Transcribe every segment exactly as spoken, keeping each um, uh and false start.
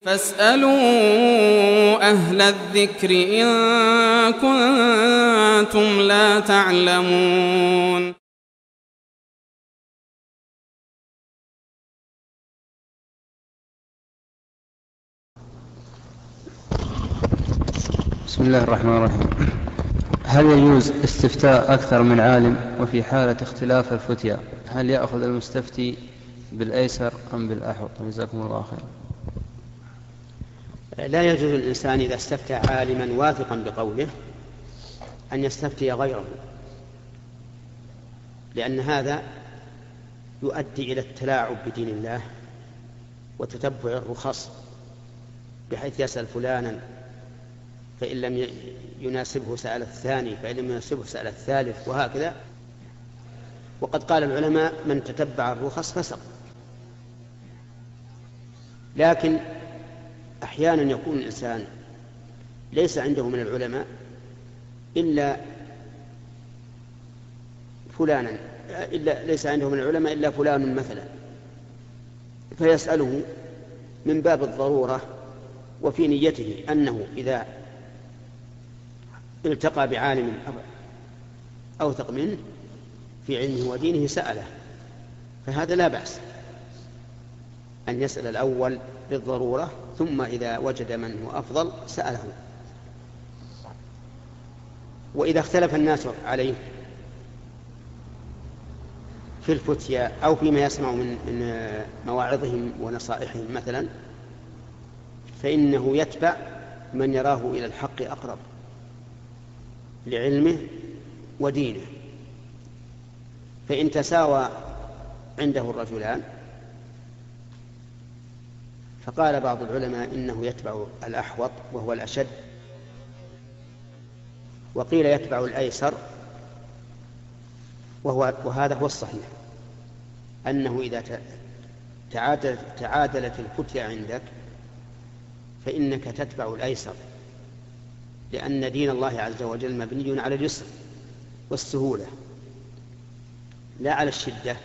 فاسألوا أهل الذكر إن كنتم لا تعلمون. بسم الله الرحمن الرحيم. هل يجوز استفتاء أكثر من عالم؟ وفي حالة اختلاف الفتيا هل يأخذ المستفتي بالأيسر أم بالأحوط؟ جزاكم الله خيرا. لا يجوز للإنسان إذا استفتى عالما واثقا بقوله أن يستفتي غيره، لأن هذا يؤدي إلى التلاعب بدين الله وتتبع الرخص، بحيث يسأل فلانا فإن لم يناسبه سأل الثاني، فإن لم يناسبه سأل الثالث، وهكذا. وقد قال العلماء من تتبع الرخص فسق. لكن أحيانا يكون الإنسان ليس عنده من العلماء إلا فلانا إلا ليس عنده من العلماء إلا فلان مثلا، فيسأله من باب الضرورة وفي نيته أنه إذا التقى بعالم أوثق منه في علمه ودينه سأله، فهذا لا بأس أن يسأل الأول للضرورة، ثم إذا وجد من هو أفضل سأله. وإذا اختلف الناس عليه في الفتيا أو فيما يسمع من مواعظهم ونصائحهم مثلا، فإنه يتبع من يراه إلى الحق أقرب لعلمه ودينه. فإن تساوى عنده الرجلان فقال بعض العلماء إنه يتبع الأحوط وهو الأشد، وقيل يتبع الأيسر، وهو وهذا هو الصحيح، أنه إذا تعادلت, تعادلت الفتيا عندك فإنك تتبع الأيسر، لأن دين الله عز وجل مبني على اليسر والسهولة لا على الشدة.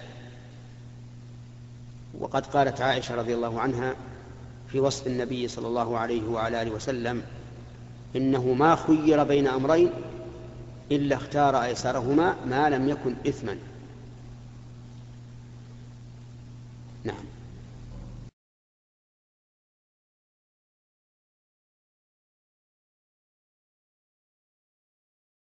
وقد قالت عائشة رضي الله عنها في وصف النبي صلى الله عليه وعلى آله وسلم إنه ما خير بين أمرين إلا اختار أيسرهما ما لم يكن إثما. نعم.